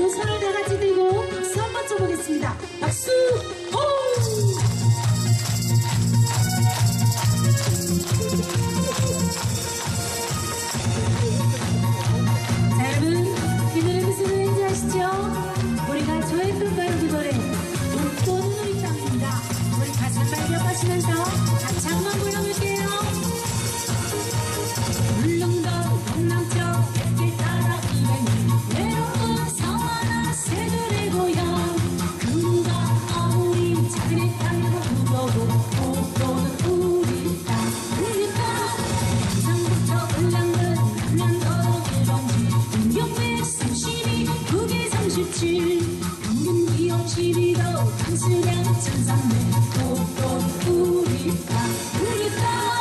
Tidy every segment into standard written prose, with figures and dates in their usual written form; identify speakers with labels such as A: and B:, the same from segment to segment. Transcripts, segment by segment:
A: 두 손을 다 같이 들고 박수 한번 쳐보겠습니다. 박수! 호! 자, 여러분, 이 노래 무슨 노래인지 아시죠? 우리가 좋아했던 바로 그 노래 웃도는 우리 땅입니다. 우리 가사 잘 기억하시면서 같이 한번 불러볼게요. 울릉도 동남쪽 길 따라 이행이 외로운 성하나 새들의 고향 그가 아무리 작은 땅으로 울어도 웃도는 우리 땅 우리 땅 부산부터 울릉도 남양도로 1번지 은경백 32 국계 37 평균 기업 12도 강수량 1300 웃도는 우리 땅 우리 땅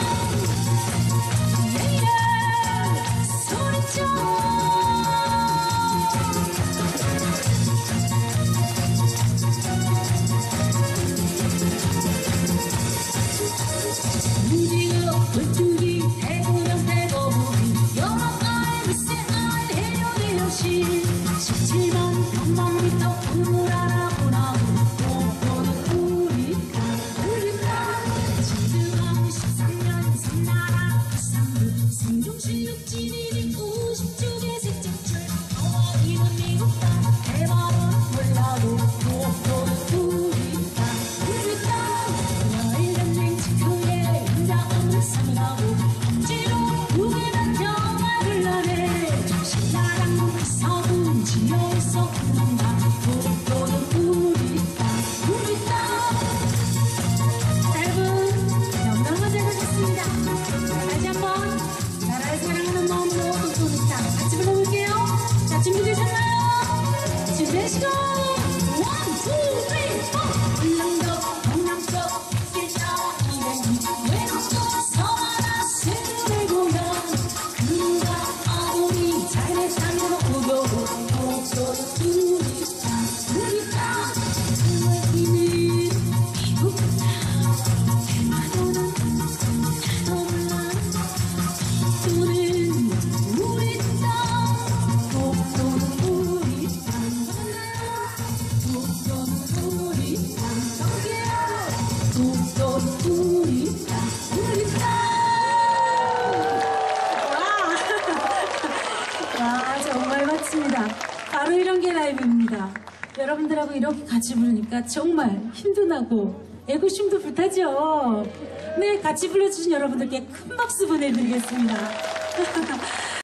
A: 무지개 굴뚝이 대구령 대거북이 여러 알 미세 알 해녀대여시 17만 3만 미터 우물 하나 보나무 꽃보는 우리 땅 우리 땅 진드강 13년 삼나라 부산부 생종실 육지리리 50쪽의 색적줄 어디는 미국 땅 대만은 몰라도 꽃보는 우리 땅 우리 땅 너희 전쟁 직후에 인자 없는 산이라고 억지로 무게는 정말을 나네 신나랑 서분 지여에서 웃는다 꽃보는 우리 땅 우리 땅 여러분 영광을 잘하셨습니다. 다시 한번 나라를 사랑하는 마음으로 꽃보는 땅 같이 불러볼게요. 자, 준비되셨나요? 준비하시고 1, 2, 3, 4 울릉도 동남쪽 길 따라 이행이 외롭고 성하나 새들의 고향 그가 아무리 자연의 땅으로 우겨도 꽃보는 우리 땅 우리 땅 우리는 미국 땅 대만도는 나도 몰라 또는 우리 땅 꽃보는 우리 땅 꽃보는 우리 땅 여기에요 꽃보는 우리 땅 우리 땅 와, 정말 멋집니다. 바로 이런 게 라이브입니다. 여러분들하고 이렇게 같이 부르니까 정말 힘도 나고 애국심도 불타죠. 네, 같이 불러주신 여러분들께 큰 박수 보내드리겠습니다.